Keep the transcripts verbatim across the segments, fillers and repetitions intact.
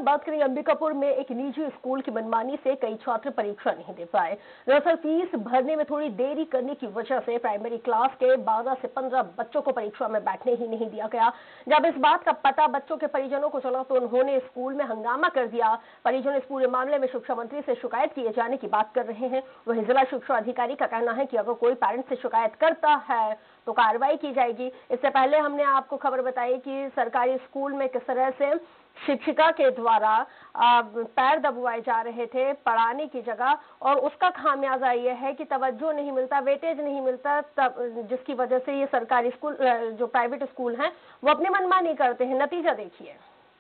बात करें अंबिकापुर में एक निजी स्कूल की मनमानी से कई छात्र परीक्षा नहीं दे पाए। दरअसल फीस भरने में थोड़ी देरी करने की वजह से प्राइमरी क्लास के बारह से पंद्रह बच्चों को परीक्षा में बैठने ही नहीं दिया गया। जब इस बात का पता बच्चों के परिजनों को चला तो उन्होंने स्कूल में हंगामा कर दिया। परिजन इस पूरे मामले में शिक्षा मंत्री से शिकायत किए जाने की बात कर रहे हैं। वहीं जिला शिक्षा अधिकारी का कहना है कि अगर कोई पेरेंट्स से शिकायत करता है तो कार्रवाई की जाएगी। इससे पहले हमने आपको खबर बताई कि सरकारी स्कूल में किस तरह से शिक्षिका के द्वारा पैर दबवाए जा रहे थे पढ़ाने की जगह, और उसका खामियाजा ये है कि तवज्जो नहीं मिलता, वेटेज नहीं मिलता, तब जिसकी वजह से ये सरकारी स्कूल जो प्राइवेट स्कूल हैं वो अपने मनमानी करते हैं। नतीजा देखिए।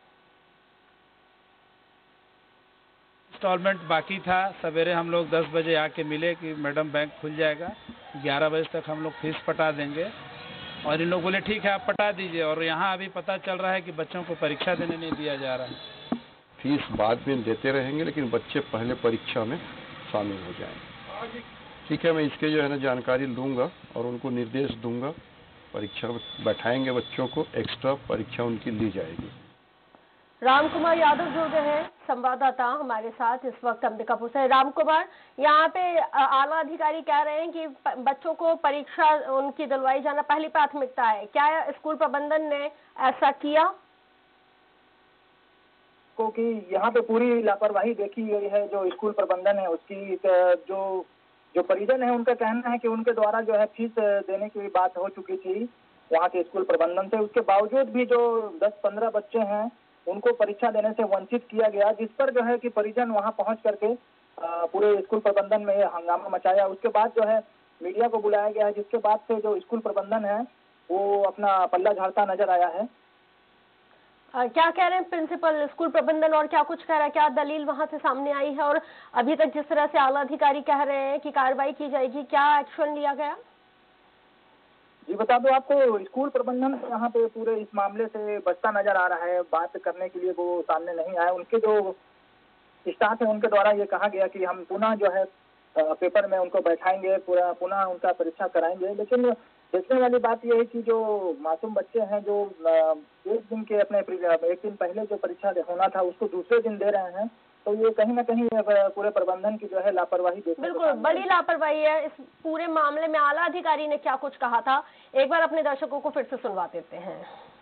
इंस्टॉलमेंट बाकी था। सवेरे हम लोग दस बजे आके मिले कि मैडम बैंक खुल जाएगा, ग्यारह बजे तक हम लोग फीस पटा देंगे, और इन लोग बोले ठीक है आप पटा दीजिए। और यहाँ अभी पता चल रहा है कि बच्चों को परीक्षा देने नहीं दिया जा रहा है। फीस बाद में देते रहेंगे, लेकिन बच्चे पहले परीक्षा में शामिल हो जाएंगे। ठीक है, मैं इसके जो है ना जानकारी लूँगा और उनको निर्देश दूंगा। परीक्षा बैठाएंगे बच्चों को, एक्स्ट्रा परीक्षा उनकी ली जाएगी। राम कुमार यादव जुड़ गए हैं, संवाददाता हमारे साथ इस वक्त अंबिकापुर से। राम कुमार, यहाँ पे आला अधिकारी कह रहे हैं कि बच्चों को परीक्षा उनकी दिलवाई जाना पहली प्राथमिकता है। क्या स्कूल प्रबंधन ने ऐसा किया? को कि यहाँ पे पूरी लापरवाही देखी गई है। जो स्कूल प्रबंधन है उसकी जो जो परिजन है उनका कहना है कि उनके द्वारा जो है फीस देने की बात हो चुकी थी वहाँ के स्कूल प्रबंधन से। उसके बावजूद भी जो दस पंद्रह बच्चे हैं उनको परीक्षा देने से वंचित किया गया, जिस पर जो है कि परिजन वहां पहुंच करके पूरे स्कूल प्रबंधन में हंगामा मचाया। उसके बाद जो है मीडिया को बुलाया गया है, जिसके बाद से जो स्कूल प्रबंधन है वो अपना पल्ला झाड़ता नजर आया है। आ, क्या कह रहे हैं प्रिंसिपल स्कूल प्रबंधन, और क्या कुछ कह रहा है? क्या दलील वहां से सामने आई है? और अभी तक जिस तरह से आला अधिकारी कह रहे हैं कि कार्रवाई की जाएगी, क्या एक्शन लिया गया? जी बता दो आपको, स्कूल प्रबंधन यहाँ पे पूरे इस मामले से बचता नजर आ रहा है। बात करने के लिए वो सामने नहीं आए। उनके जो स्टाफ है उनके द्वारा ये कहा गया कि हम पुनः जो है पेपर में उनको बैठाएंगे, पूरा पुनः उनका परीक्षा कराएंगे। लेकिन देखने वाली बात यह है कि जो मासूम बच्चे हैं जो एक दिन के अपने एक दिन पहले जो परीक्षा होना था उसको दूसरे दिन दे रहे हैं, तो ये कहीं ना कहीं पूरे प्रबंधन की जो है लापरवाही देखने बिल्कुल बड़ी लापरवाही है। इस पूरे मामले में आला अधिकारी ने क्या कुछ कहा था, एक बार अपने दर्शकों को फिर से सुनवा देते हैं।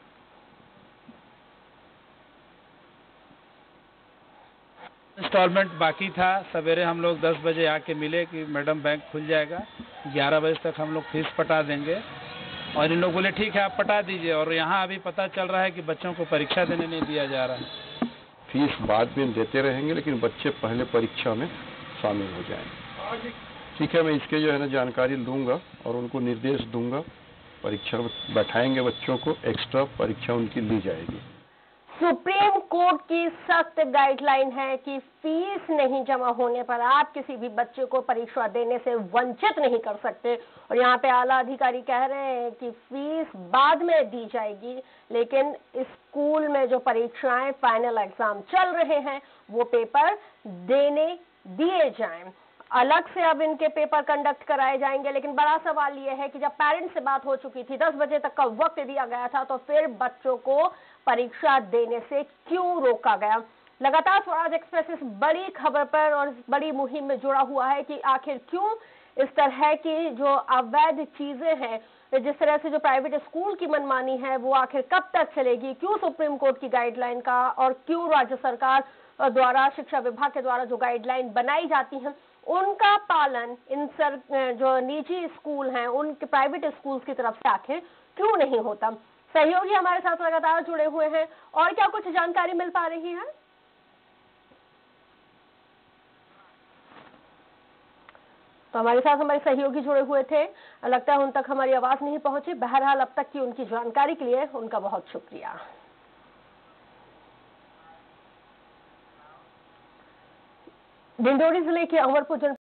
इंस्टॉलमेंट बाकी था। सवेरे हम लोग दस बजे आके मिले कि मैडम बैंक खुल जाएगा, ग्यारह बजे तक हम लोग फीस पटा देंगे, और इन लोग बोले ठीक है आप पटा दीजिए। और यहाँ अभी पता चल रहा है कि बच्चों को परीक्षा देने नहीं दिया जा रहा है। फीस बाद में देते रहेंगे, लेकिन बच्चे पहले परीक्षा में शामिल हो जाएंगे। ठीक है, मैं इसके जो है ना जानकारी लूँगा और उनको निर्देश दूंगा। परीक्षा बैठाएंगे बच्चों को, एक्स्ट्रा परीक्षा उनकी ली जाएगी। सुप्रीम कोर्ट की सख्त गाइडलाइन है कि फीस नहीं जमा होने पर आप किसी भी बच्चे को परीक्षा देने से वंचित नहीं कर सकते। और यहाँ पे आला अधिकारी कह रहे हैं कि फीस बाद में दी जाएगी, लेकिन स्कूल में जो परीक्षाएं फाइनल एग्जाम चल रहे हैं वो पेपर देने दिए जाएं। अलग से अब इनके पेपर कंडक्ट कराए जाएंगे। लेकिन बड़ा सवाल यह है कि जब पेरेंट्स से बात हो चुकी थी, दस बजे तक का वक्त दिया गया था, तो फिर बच्चों को परीक्षा देने से क्यों रोका गया? लगातार स्वराज एक्सप्रेस इस बड़ी खबर पर और इस बड़ी मुहिम में जुड़ा हुआ है कि आखिर क्यों इस तरह की जो अवैध चीजें हैं, जिस तरह से जो प्राइवेट स्कूल की मनमानी है वो आखिर कब तक चलेगी? क्यों सुप्रीम कोर्ट की गाइडलाइन का और क्यों राज्य सरकार द्वारा, शिक्षा विभाग के द्वारा जो गाइडलाइन बनाई जाती है उनका पालन इन सर जो निजी स्कूल हैं, उनके प्राइवेट स्कूल्स की तरफ से आखिर क्यों नहीं होता? सहयोगी हमारे साथ लगातार जुड़े हुए हैं, और क्या कुछ जानकारी मिल पा रही है? तो हमारे साथ हमारे सहयोगी जुड़े हुए थे, लगता है उन तक हमारी आवाज नहीं पहुंची। बहरहाल अब तक की उनकी जानकारी के लिए उनका बहुत शुक्रिया। डिंडोरी जिले के अमरपुर